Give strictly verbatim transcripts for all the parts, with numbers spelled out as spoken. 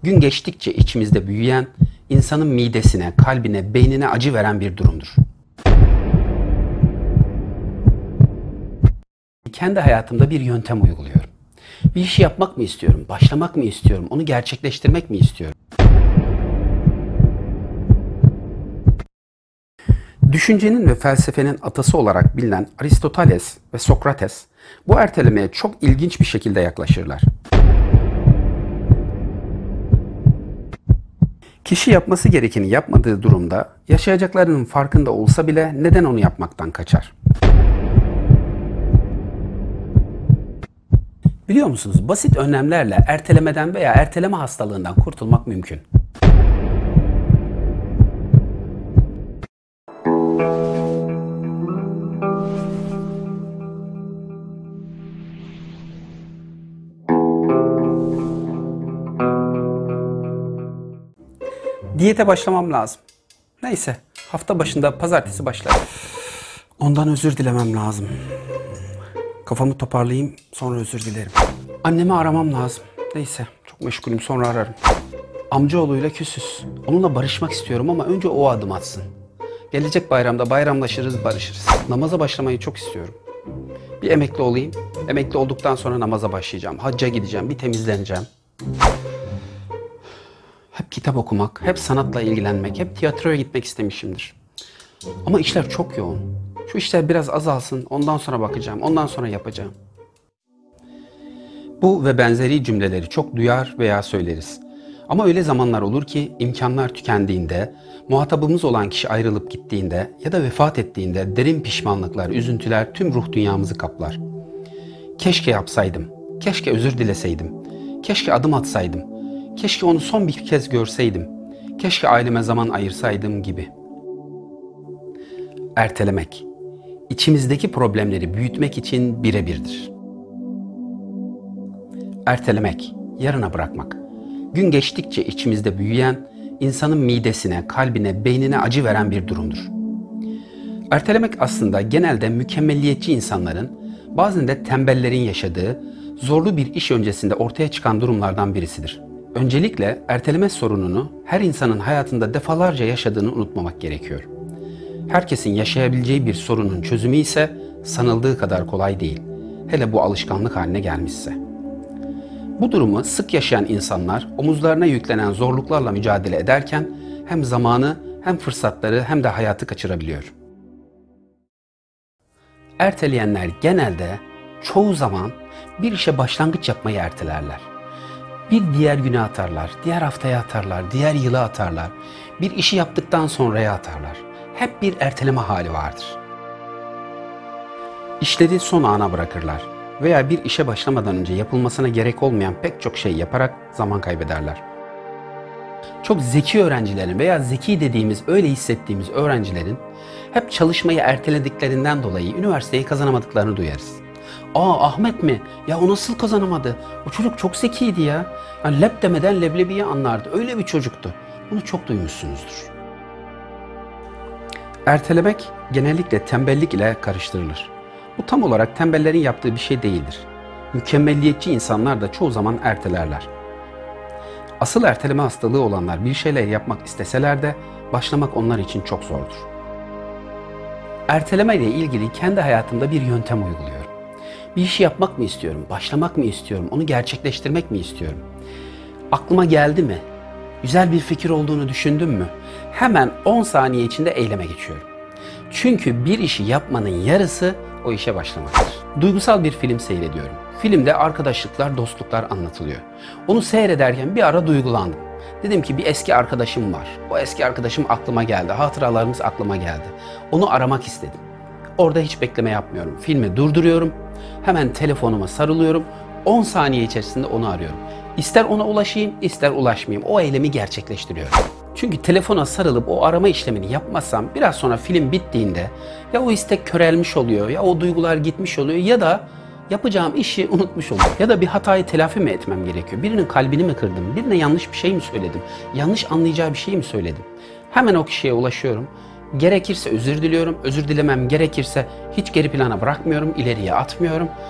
Gün geçtikçe içimizde büyüyen, insanın midesine, kalbine, beynine acı veren bir durumdur. Kendi hayatımda bir yöntem uyguluyorum. Bir işi yapmak mı istiyorum, başlamak mı istiyorum, onu gerçekleştirmek mi istiyorum? Düşüncenin ve felsefenin atası olarak bilinen Aristoteles ve Sokrates bu ertelemeye çok ilginç bir şekilde yaklaşırlar. Kişi yapması gerekeni yapmadığı durumda yaşayacaklarının farkında olsa bile neden onu yapmaktan kaçar? Biliyor musunuz, basit önlemlerle ertelemeden veya erteleme hastalığından kurtulmak mümkün. Diyete başlamam lazım. Neyse, hafta başında pazartesi başlar. Ondan özür dilemem lazım. Kafamı toparlayayım, sonra özür dilerim. Annemi aramam lazım. Neyse, çok meşgulüm, sonra ararım. Amcaoğluyla küsüz. Onunla barışmak istiyorum ama önce o adım atsın. Gelecek bayramda bayramlaşırız, barışırız. Namaza başlamayı çok istiyorum. Bir emekli olayım. Emekli olduktan sonra namaza başlayacağım. Hacca gideceğim, bir temizleneceğim. Hep kitap okumak, hep sanatla ilgilenmek, hep tiyatroya gitmek istemişimdir. Ama işler çok yoğun. Şu işler biraz azalsın, ondan sonra bakacağım, ondan sonra yapacağım. Bu ve benzeri cümleleri çok duyar veya söyleriz. Ama öyle zamanlar olur ki imkanlar tükendiğinde, muhatabımız olan kişi ayrılıp gittiğinde ya da vefat ettiğinde derin pişmanlıklar, üzüntüler tüm ruh dünyamızı kaplar. Keşke yapsaydım, keşke özür dileseydim, keşke adım atsaydım, keşke onu son bir kez görseydim, keşke aileme zaman ayırsaydım gibi. Ertelemek, içimizdeki problemleri büyütmek için birebirdir. Ertelemek, yarına bırakmak, gün geçtikçe içimizde büyüyen, insanın midesine, kalbine, beynine acı veren bir durumdur. Ertelemek aslında genelde mükemmelliyetçi insanların, bazen de tembellerin yaşadığı, zorlu bir iş öncesinde ortaya çıkan durumlardan birisidir. Öncelikle erteleme sorununu her insanın hayatında defalarca yaşadığını unutmamak gerekiyor. Herkesin yaşayabileceği bir sorunun çözümü ise sanıldığı kadar kolay değil. Hele bu alışkanlık haline gelmişse. Bu durumu sık yaşayan insanlar omuzlarına yüklenen zorluklarla mücadele ederken hem zamanı hem fırsatları hem de hayatı kaçırabiliyor. Erteleyenler genelde çoğu zaman bir işe başlangıç yapmayı ertelerler. Bir diğer güne atarlar, diğer haftaya atarlar, diğer yıla atarlar. Bir işi yaptıktan sonraya atarlar. Hep bir erteleme hali vardır. İşleri son ana bırakırlar veya bir işe başlamadan önce yapılmasına gerek olmayan pek çok şey yaparak zaman kaybederler. Çok zeki öğrencilerin veya zeki dediğimiz, öyle hissettiğimiz öğrencilerin hep çalışmayı ertelediklerinden dolayı üniversiteyi kazanamadıklarını duyarız. Aa, Ahmet mi? Ya o nasıl kazanamadı? O çocuk çok zekiydi ya. Yani lep demeden leblebiyi anlardı. Öyle bir çocuktu. Bunu çok duymuşsunuzdur. Ertelemek genellikle tembellik ile karıştırılır. Bu tam olarak tembellerin yaptığı bir şey değildir. Mükemmelliyetçi insanlar da çoğu zaman ertelerler. Asıl erteleme hastalığı olanlar bir şeyler yapmak isteseler de başlamak onlar için çok zordur. Erteleme ile ilgili kendi hayatımda bir yöntem uyguluyorum. Bir işi yapmak mı istiyorum, başlamak mı istiyorum, onu gerçekleştirmek mi istiyorum? Aklıma geldi mi? Güzel bir fikir olduğunu düşündüm mü? Hemen on saniye içinde eyleme geçiyorum. Çünkü bir işi yapmanın yarısı o işe başlamaktır. Duygusal bir film seyrediyorum. Filmde arkadaşlıklar, dostluklar anlatılıyor. Onu seyrederken bir ara duygulandım. Dedim ki bir eski arkadaşım var. O eski arkadaşım aklıma geldi. Hatıralarımız aklıma geldi. Onu aramak istedim. Orada hiç bekleme yapmıyorum. Filmi durduruyorum. Hemen telefonuma sarılıyorum. on saniye içerisinde onu arıyorum. İster ona ulaşayım, ister ulaşmayayım. O eylemi gerçekleştiriyorum. Çünkü telefona sarılıp o arama işlemini yapmazsam biraz sonra film bittiğinde ya o istek körelmiş oluyor, ya o duygular gitmiş oluyor ya da yapacağım işi unutmuş oluyorum. Ya da bir hatayı telafi mi etmem gerekiyor? Birinin kalbini mi kırdım? Birine yanlış bir şey mi söyledim? Yanlış anlayacağı bir şey mi söyledim? Hemen o kişiye ulaşıyorum. Gerekirse özür diliyorum. Özür dilemem gerekirse hiç geri plana bırakmıyorum, ileriye atmıyorum.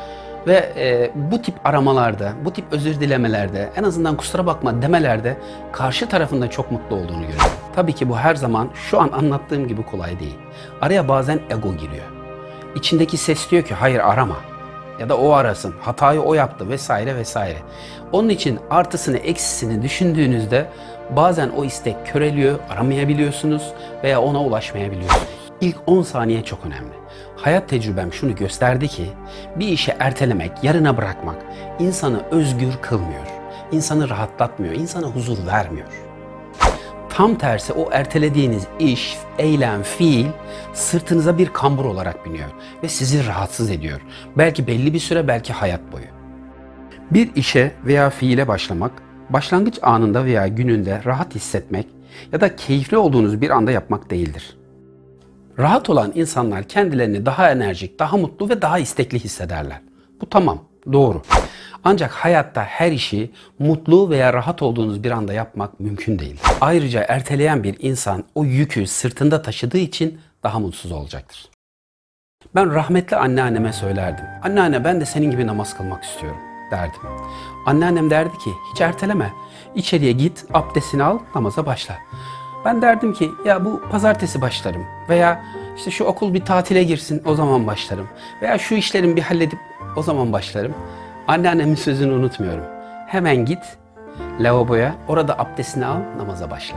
Ve e, bu tip aramalarda, bu tip özür dilemelerde, en azından kusura bakma demelerde karşı tarafında çok mutlu olduğunu görüyorum. Tabii ki bu her zaman şu an anlattığım gibi kolay değil. Araya bazen ego giriyor. İçindeki ses diyor ki hayır arama. Ya da o arasın, hatayı o yaptı vesaire vesaire. Onun için artısını eksisini düşündüğünüzde bazen o istek köreliyor, aramayabiliyorsunuz veya ona ulaşmayabiliyorsunuz. İlk on saniye çok önemli. Hayat tecrübem şunu gösterdi ki bir işi ertelemek, yarına bırakmak insanı özgür kılmıyor. İnsanı rahatlatmıyor, insana huzur vermiyor. Tam tersi o ertelediğiniz iş, eylem, fiil sırtınıza bir kambur olarak biniyor ve sizi rahatsız ediyor. Belki belli bir süre, belki hayat boyu. Bir işe veya fiile başlamak, başlangıç anında veya gününde rahat hissetmek ya da keyifli olduğunuz bir anda yapmak değildir. Rahat olan insanlar kendilerini daha enerjik, daha mutlu ve daha istekli hissederler. Bu tamam, doğru. Ancak hayatta her işi mutlu veya rahat olduğunuz bir anda yapmak mümkün değil. Ayrıca erteleyen bir insan o yükü sırtında taşıdığı için daha mutsuz olacaktır. Ben rahmetli anneanneme söylerdim. Anneanne ben de senin gibi namaz kılmak istiyorum derdim. Anneannem derdi ki hiç erteleme. İçeriye git, abdestini al, namaza başla. Ben derdim ki ya bu pazartesi başlarım veya işte şu okul bir tatile girsin o zaman başlarım veya şu işlerimi bir halledip o zaman başlarım. Anneannemin sözünü unutmuyorum. Hemen git lavaboya, orada abdestini al, namaza başla.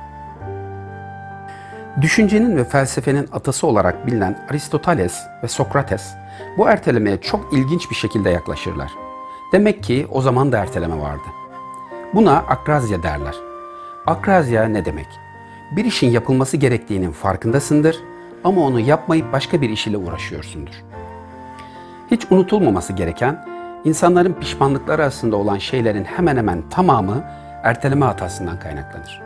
Düşüncenin ve felsefenin atası olarak bilinen Aristoteles ve Sokrates bu ertelemeye çok ilginç bir şekilde yaklaşırlar. Demek ki o zaman da erteleme vardı. Buna akrazya derler. Akrazya ne demek? Bir işin yapılması gerektiğinin farkındasındır ama onu yapmayıp başka bir iş ile uğraşıyorsundur. Hiç unutulmaması gereken, insanların pişmanlıkları arasında olan şeylerin hemen hemen tamamı erteleme hatasından kaynaklanır.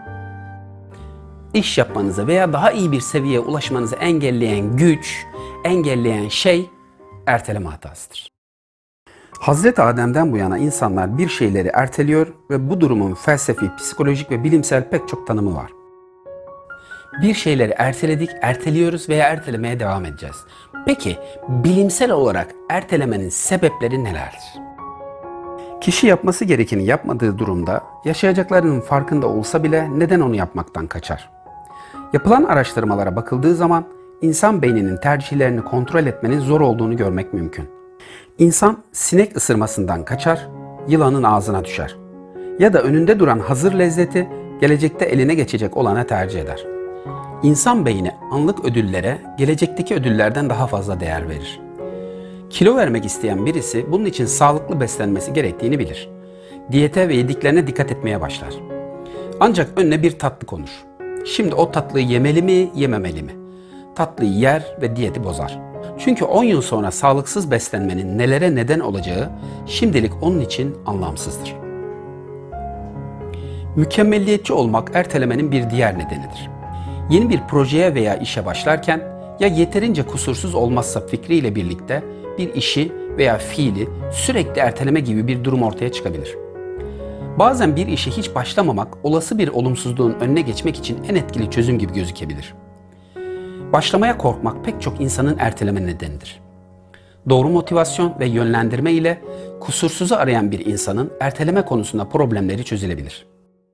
İş yapmanızı veya daha iyi bir seviyeye ulaşmanızı engelleyen güç, engelleyen şey erteleme hatasıdır. Hazreti Adem'den bu yana insanlar bir şeyleri erteliyor ve bu durumun felsefi, psikolojik ve bilimsel pek çok tanımı var. Bir şeyleri erteledik, erteliyoruz veya ertelemeye devam edeceğiz. Peki bilimsel olarak ertelemenin sebepleri nelerdir? Kişi yapması gerekeni yapmadığı durumda yaşayacaklarının farkında olsa bile neden onu yapmaktan kaçar? Yapılan araştırmalara bakıldığı zaman insan beyninin tercihlerini kontrol etmenin zor olduğunu görmek mümkün. İnsan sinek ısırmasından kaçar, yılanın ağzına düşer. Ya da önünde duran hazır lezzeti gelecekte eline geçecek olana tercih eder. İnsan beyni anlık ödüllere gelecekteki ödüllerden daha fazla değer verir. Kilo vermek isteyen birisi bunun için sağlıklı beslenmesi gerektiğini bilir. Diyete ve yediklerine dikkat etmeye başlar. Ancak önüne bir tatlı konur. Şimdi o tatlıyı yemeli mi, yememeli mi? Tatlıyı yer ve diyeti bozar. Çünkü on yıl sonra sağlıksız beslenmenin nelere neden olacağı şimdilik onun için anlamsızdır. Mükemmelliyetçi olmak ertelemenin bir diğer nedenidir. Yeni bir projeye veya işe başlarken ya yeterince kusursuz olmazsa fikriyle birlikte bir işi veya fiili sürekli erteleme gibi bir durum ortaya çıkabilir. Bazen bir işe hiç başlamamak olası bir olumsuzluğun önüne geçmek için en etkili çözüm gibi gözükebilir. Başlamaya korkmak pek çok insanın erteleme nedenidir. Doğru motivasyon ve yönlendirme ile kusursuzu arayan bir insanın erteleme konusunda problemleri çözülebilir.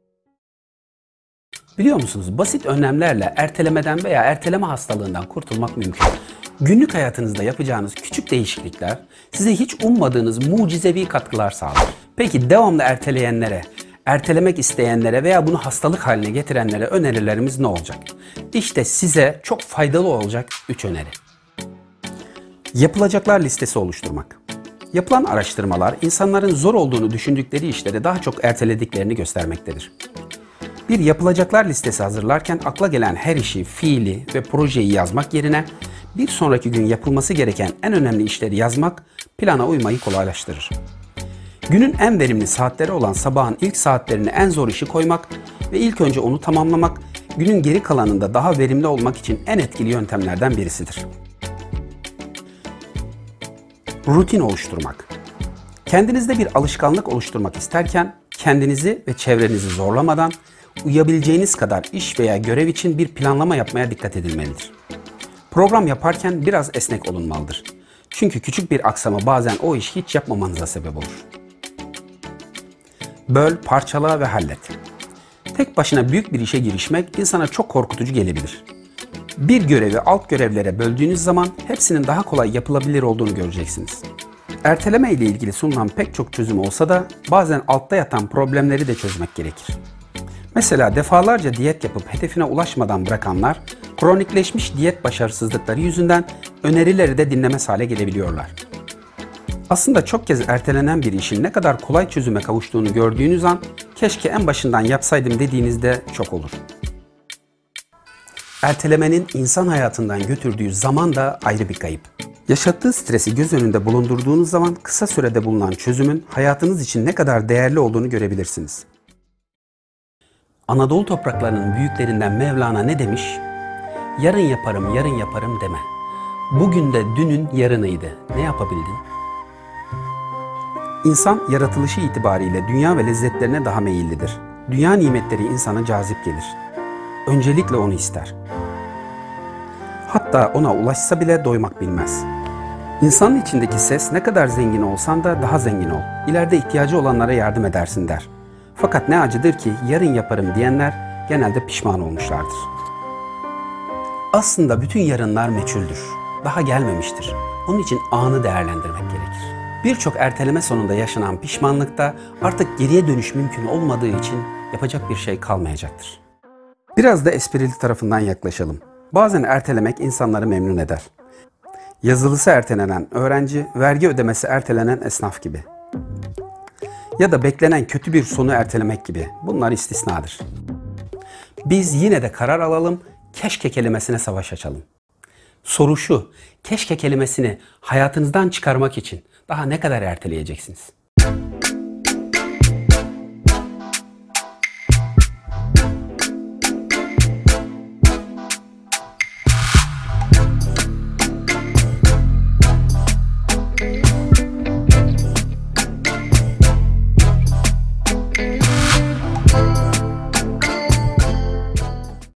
Biliyor musunuz, basit önlemlerle ertelemeden veya erteleme hastalığından kurtulmak mümkün. Günlük hayatınızda yapacağınız küçük değişiklikler size hiç ummadığınız mucizevi katkılar sağlar. Peki devamlı erteleyenlere, ertelemek isteyenlere veya bunu hastalık haline getirenlere önerilerimiz ne olacak? İşte size çok faydalı olacak üç öneri. Yapılacaklar listesi oluşturmak. Yapılan araştırmalar insanların zor olduğunu düşündükleri işleri daha çok ertelediklerini göstermektedir. Bir yapılacaklar listesi hazırlarken akla gelen her işi, fiili ve projeyi yazmak yerine bir sonraki gün yapılması gereken en önemli işleri yazmak plana uymayı kolaylaştırır. Günün en verimli saatleri olan sabahın ilk saatlerine en zor işi koymak ve ilk önce onu tamamlamak günün geri kalanında daha verimli olmak için en etkili yöntemlerden birisidir. Rutin oluşturmak. Kendinizde bir alışkanlık oluşturmak isterken kendinizi ve çevrenizi zorlamadan uyabileceğiniz kadar iş veya görev için bir planlama yapmaya dikkat edilmelidir. Program yaparken biraz esnek olunmalıdır. Çünkü küçük bir aksama bazen o işi hiç yapmamanıza sebep olur. Böl, parçala ve hallet. Tek başına büyük bir işe girişmek insana çok korkutucu gelebilir. Bir görevi alt görevlere böldüğünüz zaman hepsinin daha kolay yapılabilir olduğunu göreceksiniz. Erteleme ile ilgili sunulan pek çok çözüm olsa da bazen altta yatan problemleri de çözmek gerekir. Mesela defalarca diyet yapıp hedefine ulaşmadan bırakanlar, kronikleşmiş diyet başarısızlıkları yüzünden önerileri de dinlemez hale gelebiliyorlar. Aslında çok kez ertelenen bir işin ne kadar kolay çözüme kavuştuğunu gördüğünüz an, keşke en başından yapsaydım dediğinizde çok olur. Ertelemenin insan hayatından götürdüğü zaman da ayrı bir kayıp. Yaşattığı stresi göz önünde bulundurduğunuz zaman kısa sürede bulunan çözümün hayatınız için ne kadar değerli olduğunu görebilirsiniz. Anadolu topraklarının büyüklerinden Mevlana ne demiş? Yarın yaparım, yarın yaparım deme. Bugün de dünün yarınıydı. Ne yapabildin? İnsan yaratılışı itibariyle dünya ve lezzetlerine daha meyillidir. Dünya nimetleri insana cazip gelir. Öncelikle onu ister. Hatta ona ulaşsa bile doymak bilmez. İnsanın içindeki ses ne kadar zengin olsan da daha zengin ol. İleride ihtiyacı olanlara yardım edersin der. Fakat ne acıdır ki yarın yaparım diyenler genelde pişman olmuşlardır. Aslında bütün yarınlar meçhuldür. Daha gelmemiştir. Onun için anı değerlendirmek gerekir. Birçok erteleme sonunda yaşanan pişmanlıkta artık geriye dönüş mümkün olmadığı için yapacak bir şey kalmayacaktır. Biraz da esprili tarafından yaklaşalım. Bazen ertelemek insanları memnun eder. Yazılısı ertelenen öğrenci, vergi ödemesi ertelenen esnaf gibi. Ya da beklenen kötü bir sonu ertelemek gibi. Bunlar istisnadır. Biz yine de karar alalım, keşke kelimesine savaş açalım. Soru şu, keşke kelimesini hayatınızdan çıkarmak için daha ne kadar erteleyeceksiniz?